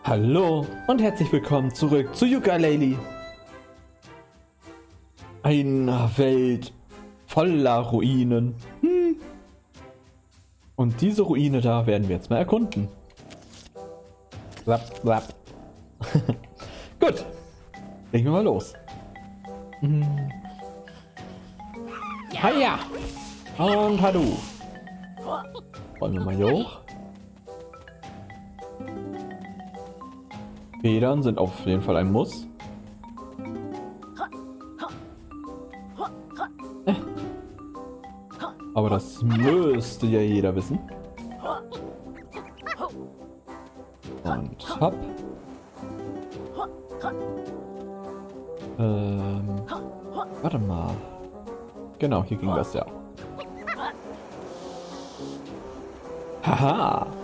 Hallo und herzlich willkommen zurück zu Yooka-Laylee. Eine Welt voller Ruinen. Und diese Ruine da werden wir jetzt mal erkunden. Blab, blab. Gut, legen wir mal los. Hiya! Und hallo. Wollen wir mal hier hoch? Federn sind auf jeden Fall ein Muss. Aber das müsste ja jeder wissen. Und hopp. Warte mal. Genau, hier ging das ja. Haha.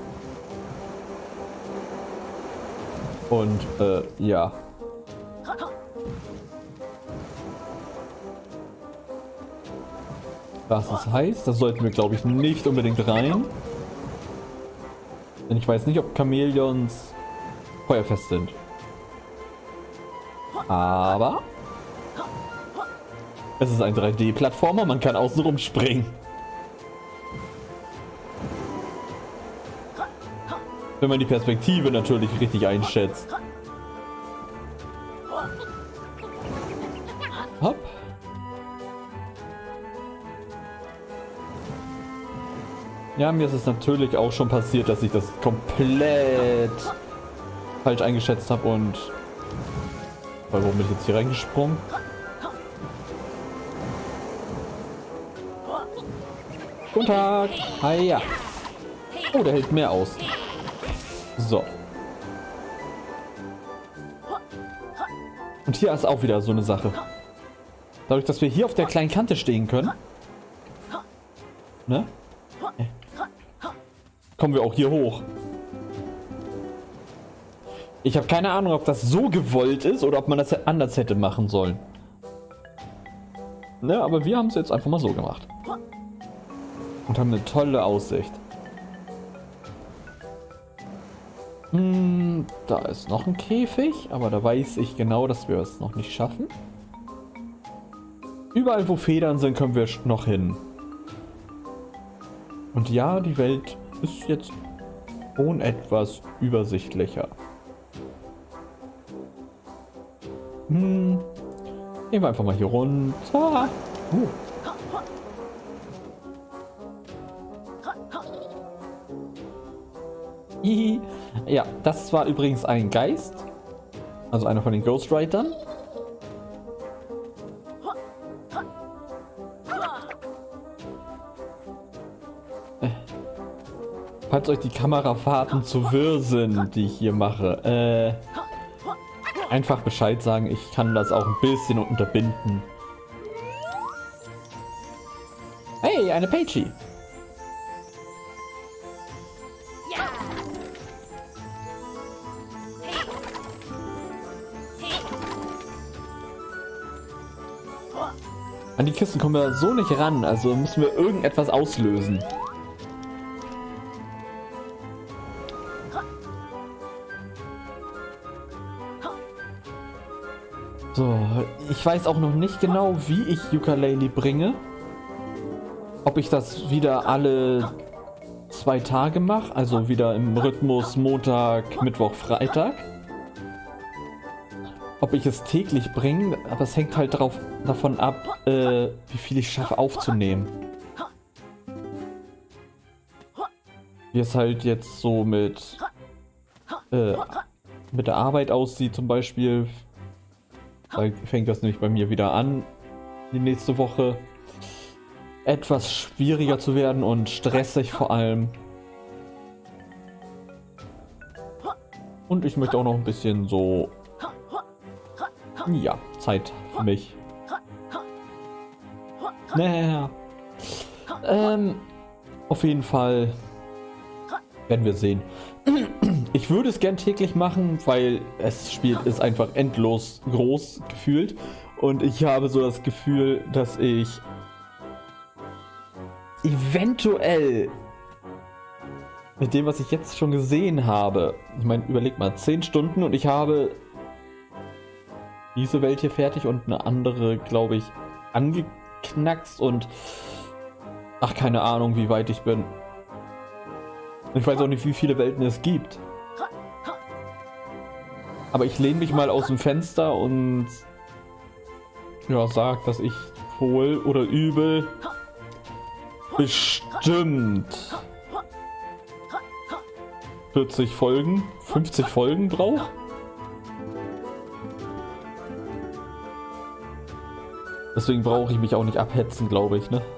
Und, ja. Das ist heiß. Das sollten wir, glaube ich, nicht unbedingt rein. Denn ich weiß nicht, ob Chamäleons feuerfest sind. Aber es ist ein 3D-Plattformer. Man kann außenrum springen. Wenn man die Perspektive natürlich richtig einschätzt. Hopp. Ja, mir ist es natürlich auch schon passiert, dass ich das komplett falsch eingeschätzt habe und... Warum bin ich jetzt hier reingesprungen? Guten Tag! Hiya! Oh, der hält mehr aus. So. Und hier ist auch wieder so eine Sache. Dadurch, dass wir hier auf der kleinen Kante stehen können, ne? Kommen wir auch hier hoch. Ich habe keine Ahnung, ob das so gewollt ist oder ob man das anders hätte machen sollen. Ne, aber wir haben es jetzt einfach mal so gemacht. Und haben eine tolle Aussicht. Da ist noch ein Käfig, aber da weiß ich genau, dass wir es noch nicht schaffen. Überall, wo Federn sind, können wir noch hin. Und ja, die Welt ist jetzt schon etwas übersichtlicher. Gehen wir einfach mal hier runter. Ja, das war übrigens ein Geist. Also einer von den Ghostwritern. Falls euch die Kamerafahrten zu wirr sind, die ich hier mache, einfach Bescheid sagen. Ich kann das auch ein bisschen unterbinden. Hey, eine Peachy. An die Kisten kommen wir so nicht ran, also müssen wir irgendetwas auslösen. So, ich weiß auch noch nicht genau, wie ich Yooka-Laylee bringe. Ob ich das wieder alle 2 Tage mache, also wieder im Rhythmus Montag, Mittwoch, Freitag. Ob ich es täglich bringe, aber es hängt halt davon ab, wie viel ich schaffe aufzunehmen. Wie es halt jetzt so mit der Arbeit aussieht zum Beispiel. Da fängt das nämlich bei mir wieder an, die nächste Woche etwas schwieriger zu werden und stressig vor allem. Und ich möchte auch noch ein bisschen so, ja, Zeit für mich. Naja. Auf jeden Fall werden wir sehen. Ich würde es gern täglich machen, weil es ist einfach endlos groß gefühlt. Und ich habe so das Gefühl, dass ich eventuell mit dem, was ich jetzt schon gesehen habe, ich meine, überleg mal, 10 Stunden und ich habe diese Welt hier fertig und eine andere, glaube ich, angeknackst und ach, keine Ahnung, wie weit ich bin. Ich weiß auch nicht, wie viele Welten es gibt. Aber ich lehne mich mal aus dem Fenster und ja, sag, dass ich wohl oder übel bestimmt 40 Folgen, 50 Folgen brauche. Deswegen brauche ich mich auch nicht abhetzen, glaube ich, ne?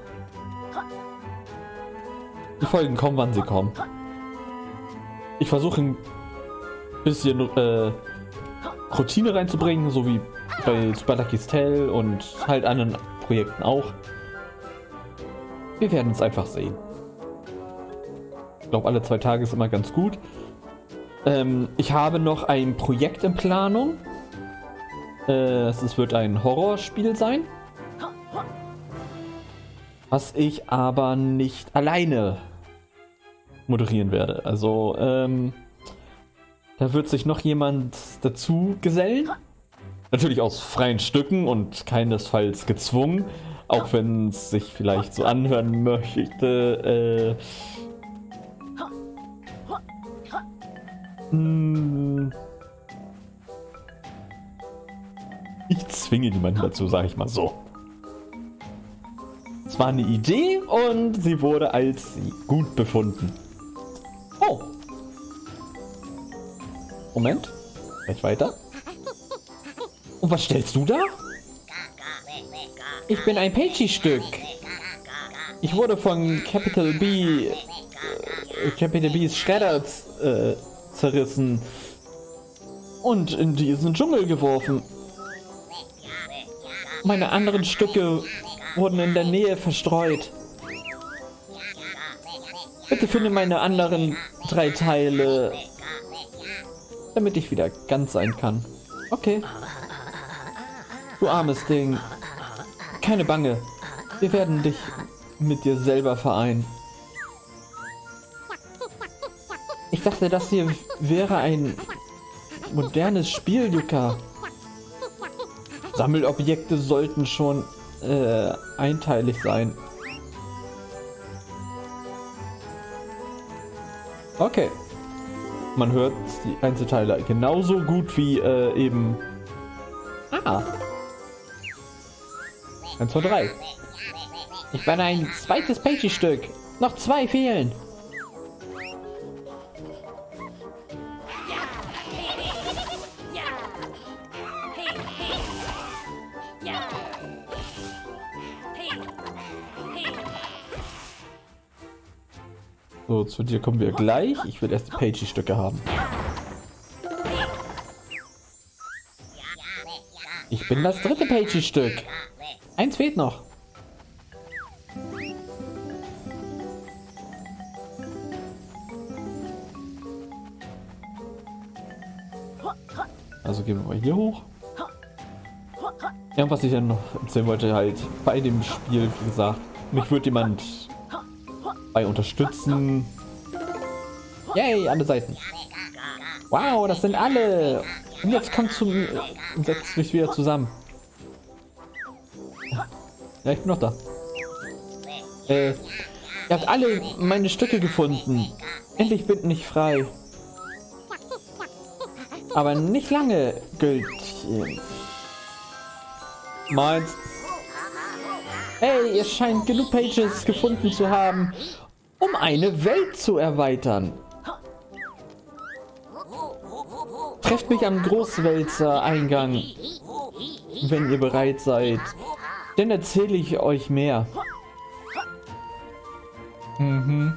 Die Folgen kommen, wann sie kommen. Ich versuche ein bisschen Routine reinzubringen, so wie bei Super Lucky's Tale und halt anderen Projekten auch. Wir werden es einfach sehen. Ich glaube, alle 2 Tage ist immer ganz gut. Ich habe noch ein Projekt in Planung. Es wird ein Horrorspiel sein. Was ich aber nicht alleine moderieren werde. Also, da wird sich noch jemand dazu gesellen. Natürlich aus freien Stücken und keinesfalls gezwungen. Auch wenn es sich vielleicht so anhören möchte. Ich zwinge niemanden dazu, sage ich mal so. Es war eine Idee und sie wurde als gut befunden. Oh. Moment. Gleich weiter. Und was stellst du da? Ich bin ein Peachy-Stück. Ich wurde von Capital B's Schredder zerrissen und in diesen Dschungel geworfen. Meine anderen Stücke wurden in der Nähe verstreut. Bitte finde meine anderen 3 Teile, damit ich wieder ganz sein kann. Okay. Du armes Ding. Keine Bange. Wir werden dich mit dir selber vereinen. Ich dachte, das hier wäre ein modernes Spiel, Yuka. Sammelobjekte sollten schon einteilig sein. Okay. Man hört die Einzelteile genauso gut wie eben... Ah. 1, 2, 3. Ich bin ein zweites Peachy-Stück. Noch 2 fehlen. So, zu dir kommen wir gleich. Ich will erst die Peachy-Stücke haben. Ich bin das 3. Peachy-Stück. 1 fehlt noch. Also gehen wir mal hier hoch. Ja, was ich dann noch erzählen wollte, halt bei dem Spiel, wie gesagt, mich würde jemand bei unterstützen. Yay, alle Seiten. Wow, das sind alle. Und jetzt kommt setzt mich wieder zusammen. Ja, ich bin noch da. Ihr habt alle meine Stücke gefunden. Endlich bin ich frei. Aber nicht lange, Gültchen. Meins. Hey, ihr scheint genug Pages gefunden zu haben, um eine Welt zu erweitern. Trefft mich am Großwälzer-Eingang, wenn ihr bereit seid. Dann erzähle ich euch mehr. Mhm.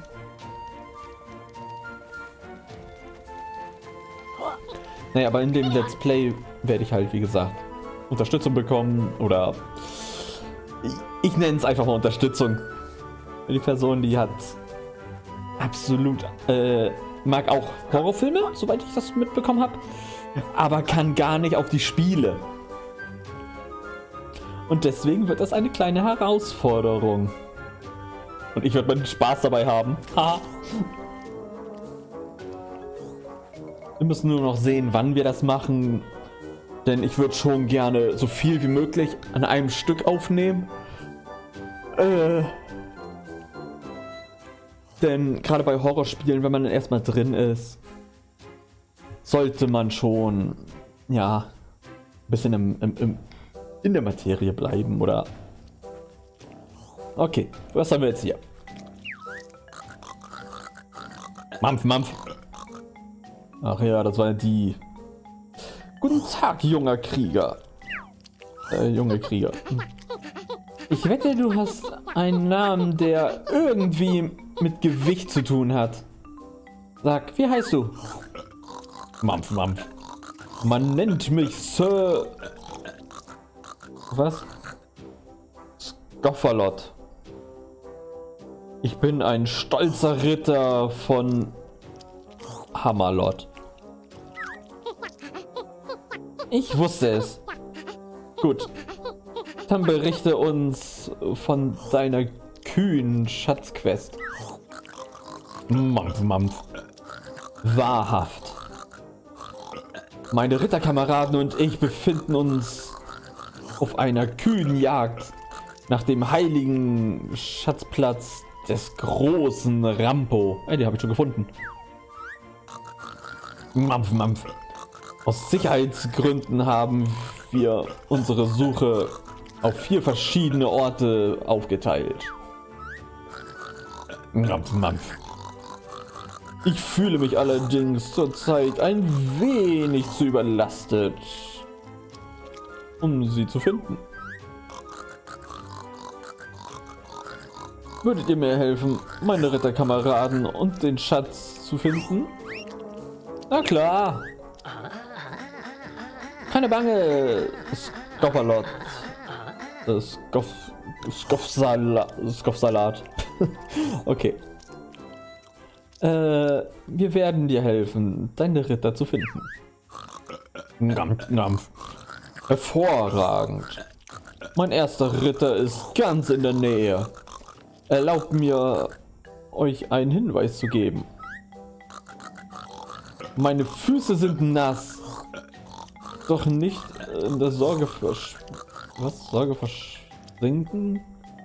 Naja, aber in dem Let's Play werde ich halt, wie gesagt, Unterstützung bekommen oder ich nenne es einfach mal Unterstützung. Die Person, die hat absolut, mag auch Horrorfilme, soweit ich das mitbekommen habe, aber kann gar nicht auf die Spiele. Und deswegen wird das eine kleine Herausforderung. Und ich werde meinen Spaß dabei haben. Ha! Wir müssen nur noch sehen, wann wir das machen. Denn ich würde schon gerne so viel wie möglich an einem Stück aufnehmen. Denn gerade bei Horrorspielen, wenn man dann erstmal drin ist, sollte man schon, ja, ein bisschen in der Materie bleiben, oder? Okay, was haben wir jetzt hier? Mampf, Mampf. Ach ja, das war die. Guten Tag, junger Krieger. Junge Krieger. Ich wette, du hast einen Namen, der irgendwie mit Gewicht zu tun hat. Sag, wie heißt du? Mampf, Mampf. Man nennt mich Sir... Was? Scofferlot. Ich bin ein stolzer Ritter von Hammerlot. Ich wusste es. Gut. Dann berichte uns von deiner kühnen Schatzquest. Mampf, Mampf. Wahrhaft. Meine Ritterkameraden und ich befinden uns auf einer kühnen Jagd nach dem heiligen Schatzplatz des großen Rampo. Den habe ich schon gefunden. Mampf, Mampf. Aus Sicherheitsgründen haben wir unsere Suche auf 4 verschiedene Orte aufgeteilt. Mampf, Mampf. Ich fühle mich allerdings zurzeit ein wenig zu überlastet, um sie zu finden. Würdet ihr mir helfen, meine Ritterkameraden und den Schatz zu finden? Na klar. Keine Bange, Scofferlot. Skoffsalat. Okay. Wir werden dir helfen, deine Ritter zu finden. Ngampf, Ngampf. Hervorragend. Mein erster Ritter ist ganz in der Nähe. Erlaubt mir, euch einen Hinweis zu geben. Meine Füße sind nass. Doch nicht in der Sorge versinken?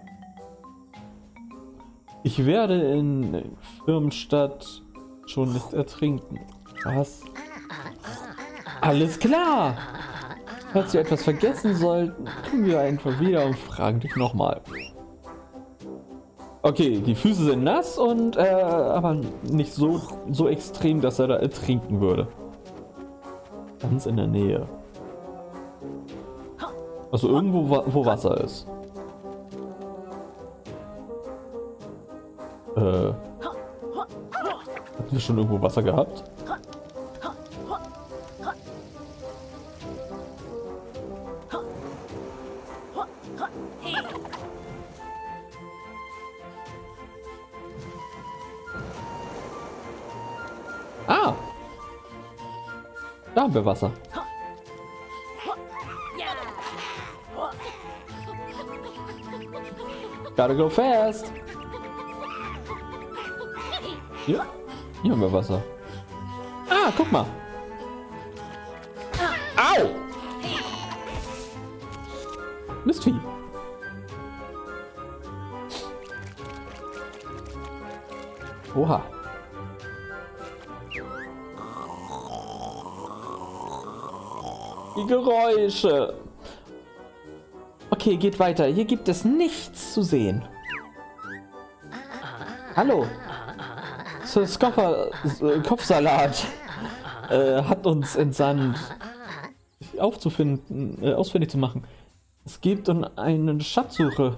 Ich werde in Firmenstadt schon nicht ertrinken. Was? Alles klar! Falls wir etwas vergessen sollten, kommen wir einfach wieder und fragen dich nochmal. Okay, die Füße sind nass und aber nicht so extrem, dass er da ertrinken würde. Ganz in der Nähe. Also irgendwo, wo Wasser ist. Hatten wir schon irgendwo Wasser gehabt? Ah! Da haben wir Wasser. Gotta go fast! Hier haben wir Wasser. Ah, guck mal! Au! Mistvieh! Oha! Die Geräusche! Okay, geht weiter. Hier gibt es nichts zu sehen. Hallo! Sir Kopfsalat hat uns entsandt, ausfindig zu machen. Es gibt eine Schatzsuche.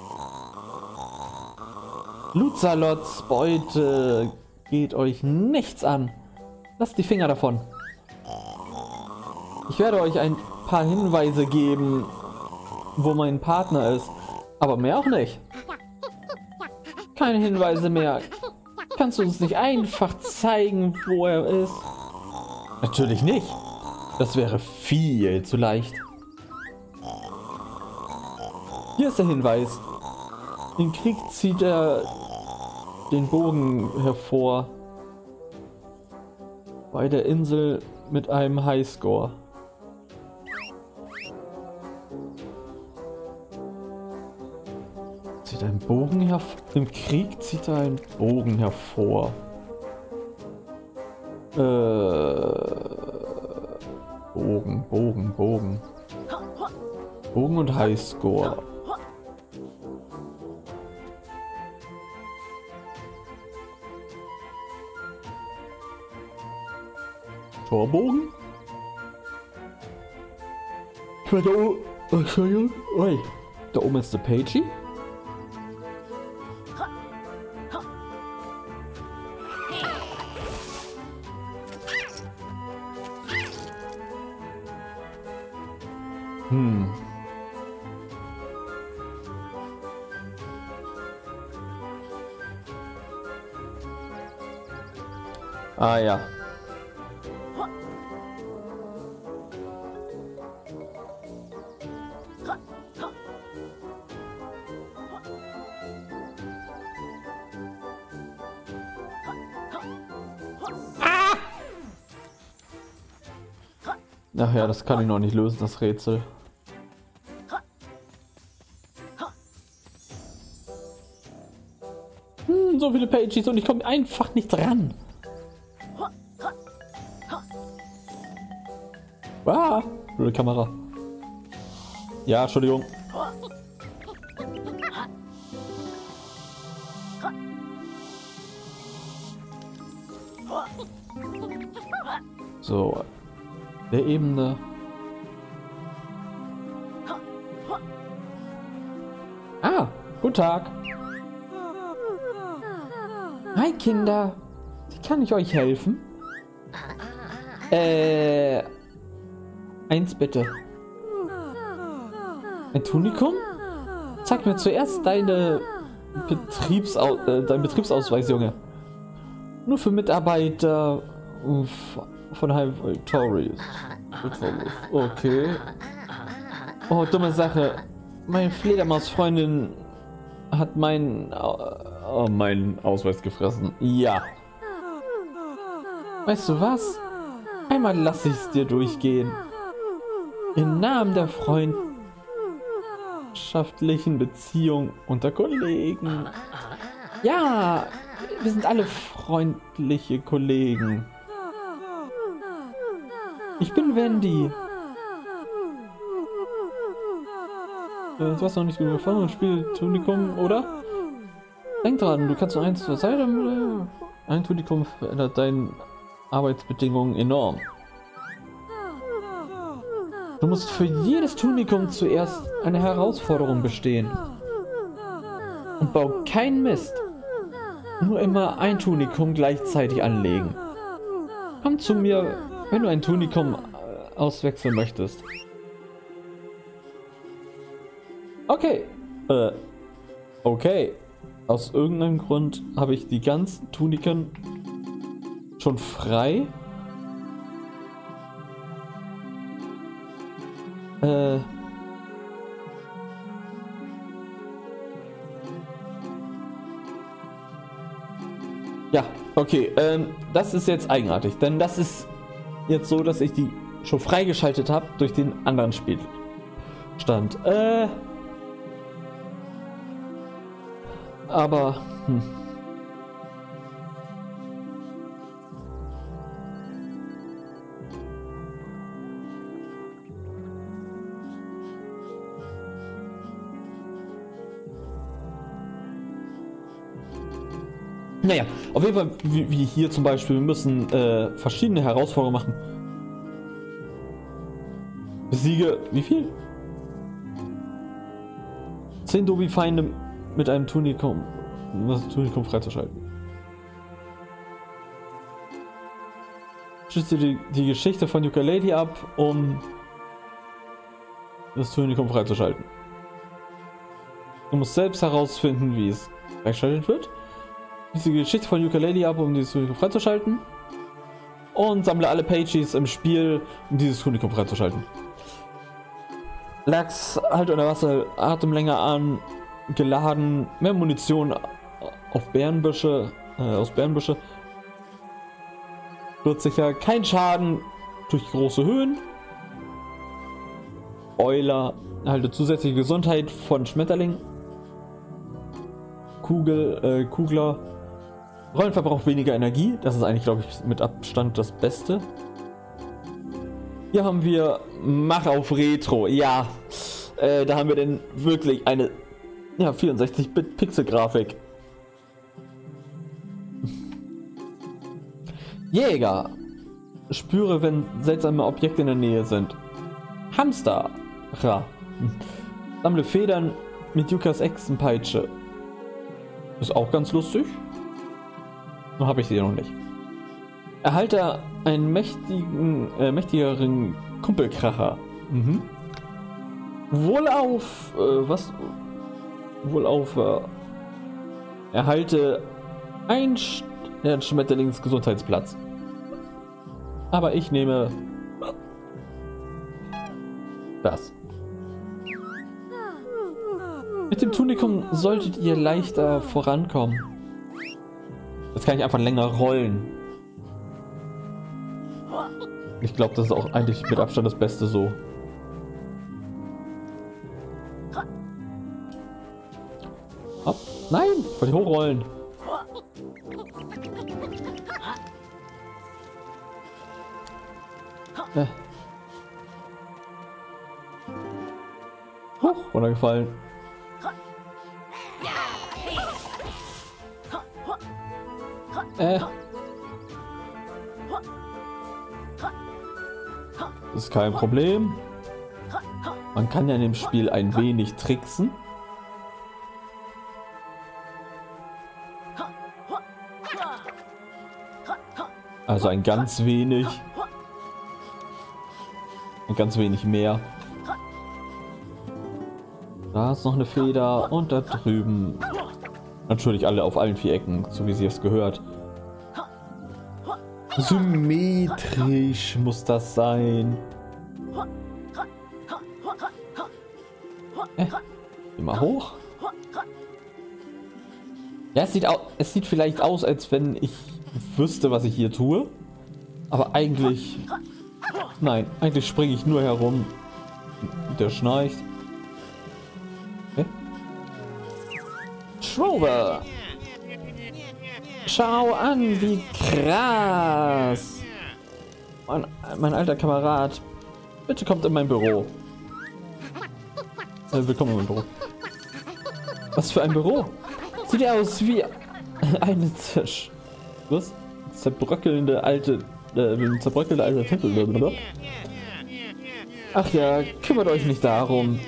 Lutzalots Beute geht euch nichts an. Lasst die Finger davon. Ich werde euch ein paar Hinweise geben, wo mein Partner ist, aber mehr auch nicht. Keine Hinweise mehr. Kannst du uns nicht einfach zeigen, wo er ist? Natürlich nicht. Das wäre viel zu leicht. Hier ist der Hinweis. Im Krieg zieht er den Bogen hervor. Bei der Insel mit einem Highscore. Zieht ein Bogen hervor. Im Krieg zieht er einen Bogen hervor. Bogen. Bogen und Highscore. Torbogen? Da oben ist der Pagey. Ah ja. Ach ja, das kann ich noch nicht lösen, das Rätsel. So viele Pages und ich komme einfach nicht ran. Ah, blöde Kamera. Ja, Entschuldigung. So, der Ebene. Ah, guten Tag. Hi Kinder. Wie kann ich euch helfen? Eins bitte. Ein Tunikum? Zeig mir zuerst deinen Betriebsausweis, Junge. Nur für Mitarbeiter von High Victorious. Okay. Oh, dumme Sache. Meine Fledermausfreundin hat meinen Ausweis gefressen. Ja. Weißt du was? Einmal lasse ich es dir durchgehen. Im Namen der freundschaftlichen Beziehung unter Kollegen. Ja, wir sind alle freundliche Kollegen. Ich bin Wendy. Das war's noch nicht gut gefallen und spiel Tunikum, oder? Denk dran, du kannst nur eins zur Seite. Ein Tunikum verändert deine Arbeitsbedingungen enorm. Du musst für jedes Tunikum zuerst eine Herausforderung bestehen. Und bau keinen Mist. Nur immer ein Tunikum gleichzeitig anlegen. Komm zu mir, wenn du ein Tunikum auswechseln möchtest. Okay. Okay. Aus irgendeinem Grund habe ich die ganzen Tuniken schon frei. Ja, okay. Das ist jetzt eigenartig, denn das ist jetzt so, dass ich die schon freigeschaltet habe durch den anderen Spielstand. Aber naja, auf jeden Fall, wie hier zum Beispiel, wir müssen verschiedene Herausforderungen machen. Besiege, wie viel? 10 Dobi-Feinde mit einem Tunikum, um das Tunikum freizuschalten. Schließe die Geschichte von Yooka-Laylee ab, um das Tunikum freizuschalten. Du musst selbst herausfinden, wie es freigeschaltet wird. Schließe die Geschichte von Yooka-Laylee ab, um dieses Tunikum freizuschalten. Und sammle alle Pages im Spiel, um dieses Tunikum freizuschalten. Lachs, halt unter Wasser, Atem länger an. Geladen, mehr Munition auf Bärenbüsche, aus Bärenbüsche. Sturzsicher, kein Schaden durch große Höhen. Euler, erhalte zusätzliche Gesundheit von Schmetterling. Kugler. Rollen verbraucht weniger Energie. Das ist eigentlich, glaube ich, mit Abstand das Beste. Hier haben wir Mach auf Retro. Ja, da haben wir denn wirklich eine 64-Bit-Pixel-Grafik. Jäger. Spüre, wenn seltsame Objekte in der Nähe sind. Hamster. Sammle Federn mit Yukas Echsenpeitsche. Ist auch ganz lustig. Noch habe ich sie noch nicht. Erhalte einen mächtigeren Kumpelkracher. Wohlauf. Erhalte ein Schmetterlingsgesundheitsplatz. Aber ich nehme das. Mit dem Tunikum solltet ihr leichter vorankommen. Jetzt kann ich einfach länger rollen. Ich glaube, das ist auch eigentlich mit Abstand das Beste so. Hopp. Nein, ich wollte hochrollen. Hoch, runtergefallen. Das ist kein Problem. Man kann ja in dem Spiel ein wenig tricksen. Also ein ganz wenig. Ein ganz wenig mehr. Da ist noch eine Feder und da drüben. Natürlich alle auf allen 4 Ecken, so wie sie es gehört. Symmetrisch muss das sein. Immer hoch. Ja, es sieht vielleicht aus, als wenn ich wüsste, was ich hier tue. Aber eigentlich... Nein, eigentlich springe ich nur herum. Der schnarcht. Trover! Schau an, wie krass! Mein alter Kamerad, bitte kommt in mein Büro. Willkommen in meinem Büro. Was für ein Büro? Sieht ja aus wie eine zerbröckelnde alte Tempel. Ach ja, kümmert euch nicht darum.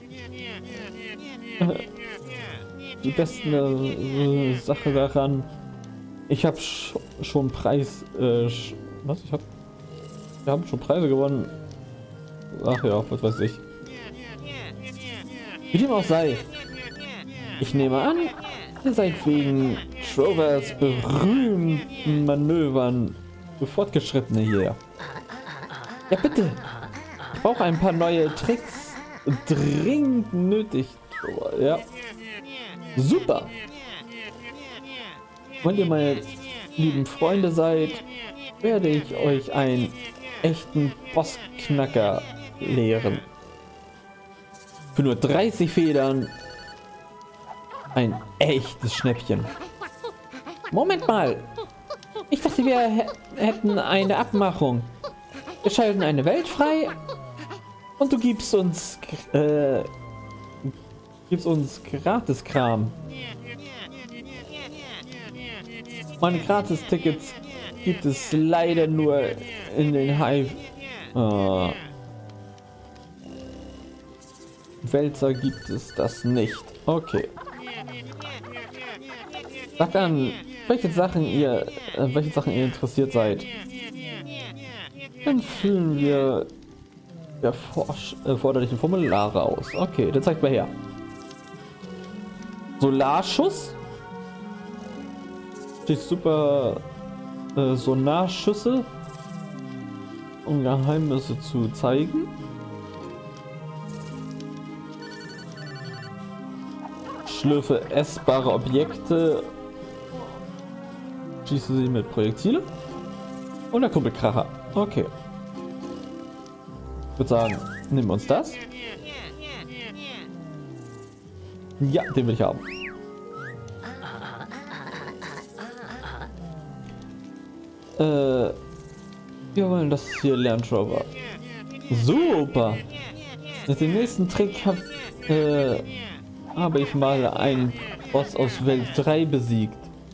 Die beste Sache daran. Ich habe schon Preis. Wir haben schon Preise gewonnen. Ach ja, was weiß ich. Wie dem auch sei. Ich nehme an, ihr seid wegen Trovers berühmten Manövern fortgeschrittene hier. Ja bitte. Ich brauche ein paar neue Tricks. Dringend nötig. Ja. Super. Wenn ihr meine lieben Freunde seid, werde ich euch einen echten Bossknacker lehren. Für nur 30 Federn. Ein echtes Schnäppchen. Moment mal. Ich dachte, wir hätten eine Abmachung. Wir schalten eine Welt frei und du gibst uns Gratiskram. Meine Gratis-Tickets gibt es leider nur in den Hive. Wälzer gibt es das nicht. Okay. Sagt an, welche Sachen ihr interessiert seid. Dann füllen wir der erforderlichen Formulare aus. Okay, dann zeigt mal her. Solarschuss. Die super Sonarschüsse, um Geheimnisse zu zeigen. Schlürfe essbare Objekte. Schieße sie mit Projektile. Und der Kumpelkracher. Okay. Ich würde sagen, nehmen wir uns das. Ja, den will ich haben. Wir wollen das hier lernen, Trover. Super. Mit dem nächsten Trick habe ich mal einen Boss aus Welt 3 besiegt.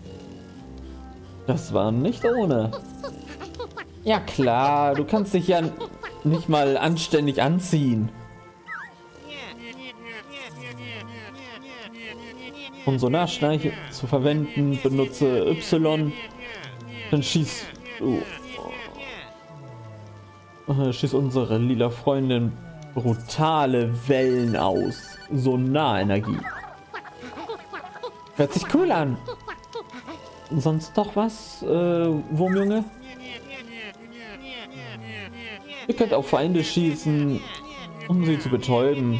Das war nicht ohne. Ja klar, du kannst dich ja nicht mal anständig anziehen. Um Sonarschnarche zu verwenden, benutze Y, dann schieß unsere lila Freundin brutale Wellen aus. Sonarenergie. Hört sich cool an. Sonst noch was, Wurmjunge? Ihr könnt auf Feinde schießen, um sie zu betäuben.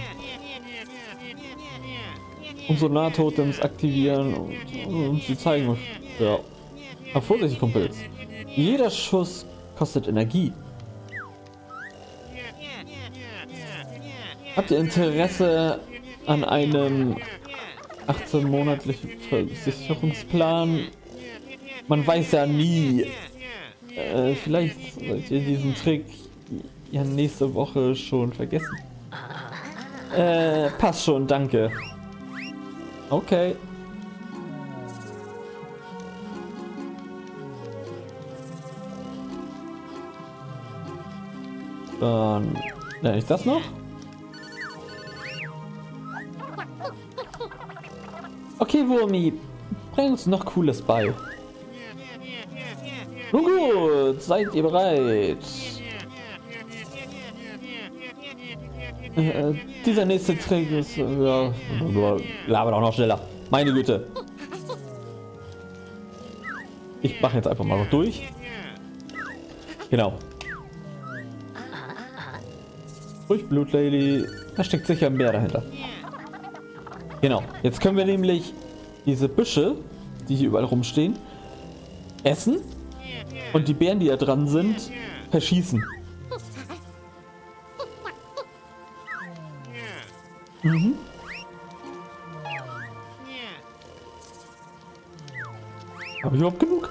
Und Sonar-Totems aktivieren und sie zeigen euch. Ja. Aber vorsichtig, Kumpels. Jeder Schuss kostet Energie. Habt ihr Interesse an einem 18-monatlichen Versicherungsplan? Man weiß ja nie. Vielleicht sollt ihr diesen Trick ja nächste Woche schon vergessen. Passt schon, danke. Okay. Dann lerne ich das noch. Okay, Wurmi, bring uns noch Cooles bei. Nun gut, seid ihr bereit? Dieser nächste Trick ist... ja, labert auch noch schneller. Meine Güte. Ich mache jetzt einfach mal noch durch. Genau. Ruhig, Blutlady. Da steckt sicher mehr dahinter. Genau. Jetzt können wir nämlich diese Büsche, die hier überall rumstehen, essen und die Beeren, die da dran sind, verschießen. Mhm. Habe ich überhaupt genug?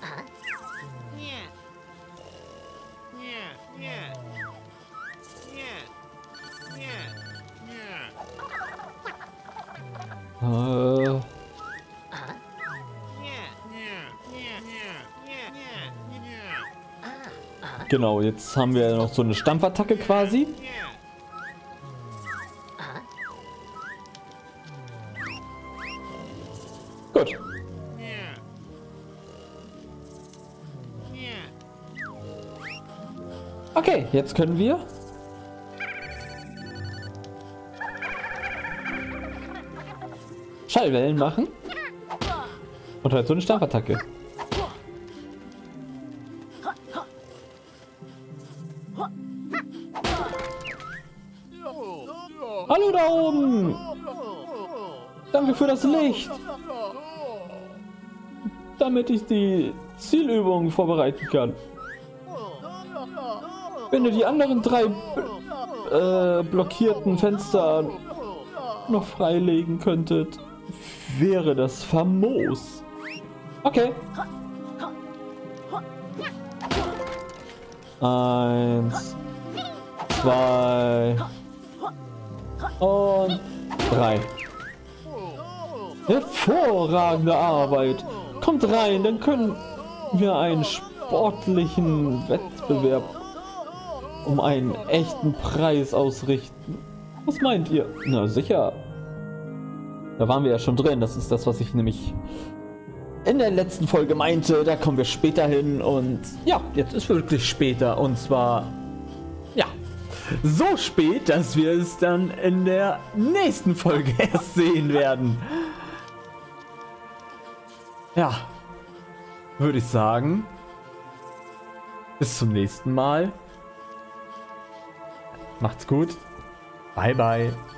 Genau, jetzt haben wir noch so eine Stampfattacke quasi. Gut. Okay, jetzt können wir Schallwellen machen und halt so eine Stampfattacke. Hallo da oben! Danke für das Licht! Damit ich die Zielübungen vorbereiten kann. Wenn ihr die anderen 3 blockierten Fenster noch freilegen könntet, wäre das famos. Okay. 1, 2 und 3. Hervorragende Arbeit. Kommt rein, dann können wir einen sportlichen Wettbewerb um einen echten Preis ausrichten. Was meint ihr? Na sicher. Da waren wir ja schon drin. Das ist das, was ich nämlich in der letzten Folge meinte. Da kommen wir später hin. Und ja, jetzt ist wirklich später. Und zwar, ja, so spät, dass wir es dann in der nächsten Folge erst sehen werden. Ja, würde ich sagen, bis zum nächsten Mal. Macht's gut. Bye, bye.